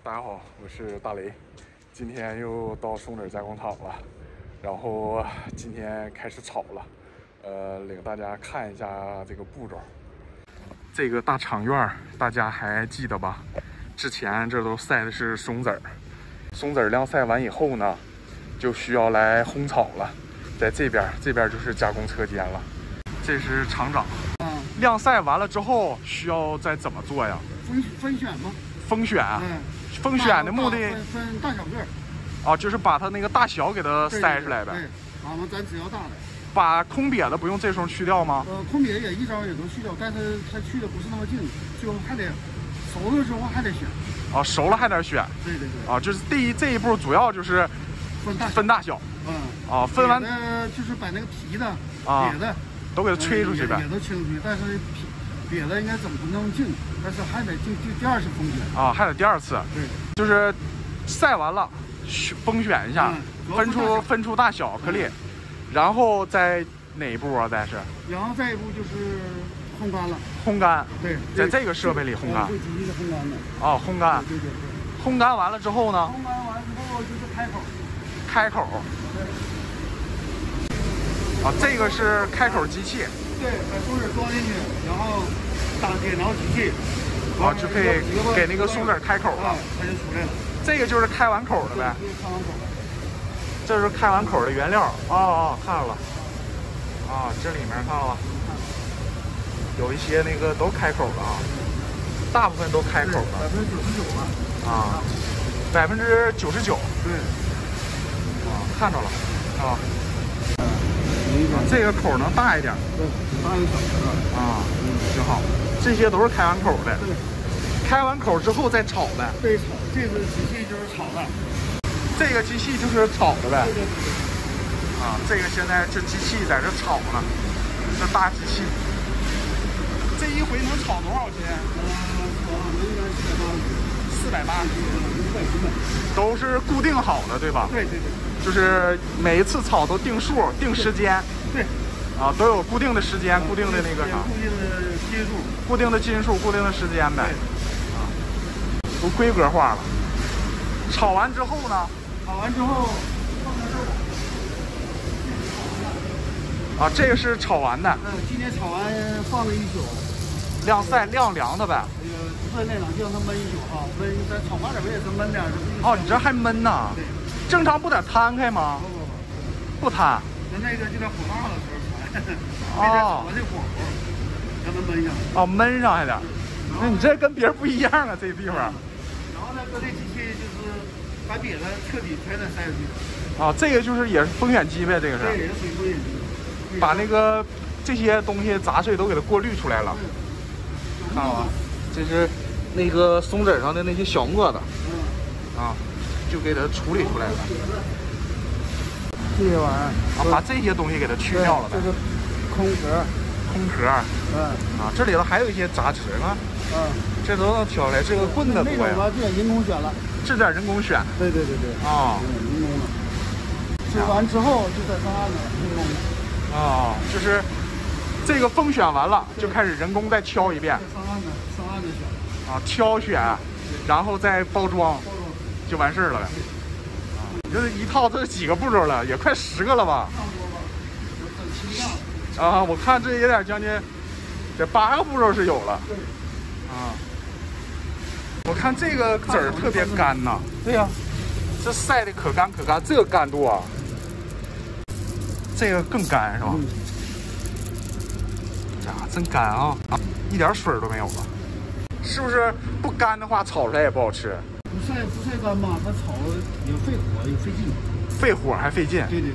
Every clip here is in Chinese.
大家好，我是大雷，今天又到松子加工厂了，然后今天开始炒了，领大家看一下这个步骤。这个大厂院大家还记得吧？之前这都晒的是松子儿，松子儿晾晒完以后呢，就需要来烘炒了。在这边就是加工车间了。这是厂长。晾晒完了之后需要再怎么做呀？ 分选吗？ 封选。封选的目的分大小个儿。 啊，就是把它那个大小给它筛出来呗。 对，咱只要大的。 把空瘪的不用这时候去掉吗？ 空瘪也一招也能去掉，但是它去的不是那么净，最后还得熟了之后还得选。 啊，熟了还得选。 对。 啊，就是这一步主要就是分大小。分完就是把那个皮的、瘪的都给它吹出去呗。 也都清出去，但是瘪的应该整不那么净，但是还得就第二次封选。啊， 还得第二次。 对， 就是晒完了，封选一下，分出大小颗粒，然后再哪一步啊？ 然后再一步就是烘干了。烘干。 对， 在这个设备里烘干。 这机器是烘干的。 哦，烘干。 对。 烘干完了之后呢？ 烘干完之后就是开口。 开口。啊，这个是开口机器。 对，把松子装进去，然后打点着机器， 啊，就可以给那个松子开口了， 它就出来了。 这个就是开完口的呗。 开完口的。 这是开完口的原料。看了。啊，这里面看了吧？有一些那个都开口了啊，大部分都开口了。 99%了。 啊，99%。 对。 看着了。这个口能大一点。 对，大一小的。 挺好。这些都是开完口的。 对。 开完口之后再炒的。 对，炒。这个机器就是炒的。 这个机器就是炒的呗。 对。 这个现在这机器在这炒呢，这大机器。这一回能炒多少斤？480。都是固定好的，对吧？ 对。 就是每一次炒都定数、定时间。 对。 都有固定的时间、固定的那个啥。 固定的斤数。 固定的斤数、固定的时间呗。都规格化了。炒完之后呢？ 炒完之后放在这儿。 这个是炒完的。 今天炒完放了一宿。 晾晒晾凉的呗。 不是那两让它焖一宿啊，焖咱炒快点不也是焖点？ 你这还焖呢？ 对。 正常不得摊开吗？不摊。 那个就在火大的时候摊。炒完这火候，让它焖上。 焖上还得。那你这跟别人不一样啊，这地方。 然后呢，搁这机器就是把瘪的彻底全得塞出去。 这个就是也是封选机呗，这个是。 对，也是属于封选机。 把那个这些东西杂碎都给它过滤出来了。看了吧？这是那个松子上的那些小沫子。就给它处理出来了。 这些玩意儿把这些东西给它去掉了呗。 这是空壳。 这里头还有一些杂质呢。这都能挑出来，这个棍子多呀。 这点人工选了。 这点人工选。 对。人工的。选完之后就在上岸了，人工。 就是这个封选完了，就开始人工再挑一遍。 上岸的选。 挑选，然后再包装。就完事儿了呗。你这一套这几个步骤了，也快10个了吧？ 差不多吧，有7样。 我看这也得将近，这8个步骤是有了。 对。 我看这个籽儿特别干呐。 对呀。 这晒的可干，这个干度啊，这个更干是吧？真干啊！一点水都没有了。是不是不干的话，炒出来也不好吃？ 不晒干吧，它炒也费火也费劲。 费火还费劲。 对。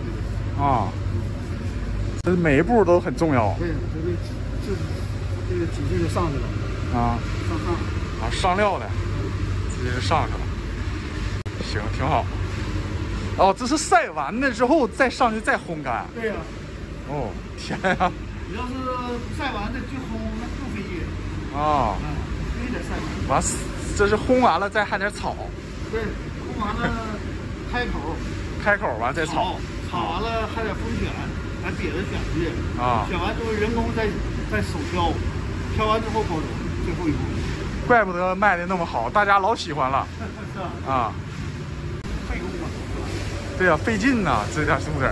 这每一步都很重要。 对，这个机器就上去了。 上料的，直接就上去了。行，挺好。这是晒完了之后再上去再烘干。 对呀。 天呀！ 你要是晒完再去烘，那更费劲。非得晒完。 完，这是烘完了再还得炒。 对，烘完了开口完再炒。 炒完了还得封选，把瘪的选出去。选完之后人工再手挑完之后包装，最后一步。 怪不得卖的那么好，大家老喜欢了。啊， 费工嘛。 对呀，费劲呐，这点松子。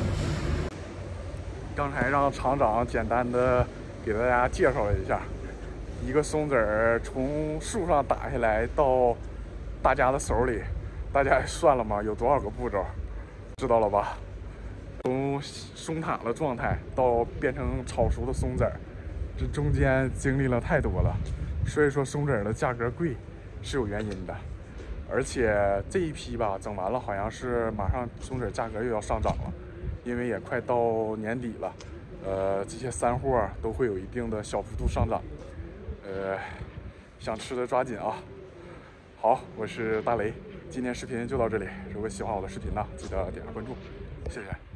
刚才让厂长简单的给大家介绍了一下，一个松子儿从树上打下来到大家的手里，大家也算了吗？有多少个步骤？知道了吧？从松塔的状态到变成炒熟的松子儿，这中间经历了太多了，所以说松子儿的价格贵是有原因的。而且这一批吧整完了，好像是马上松子儿价格又要上涨了，因为也快到年底了，这些散货都会有一定的小幅度上涨，想吃的抓紧啊！好，我是大雷，今天视频就到这里。如果喜欢我的视频呢，记得点个关注，谢谢。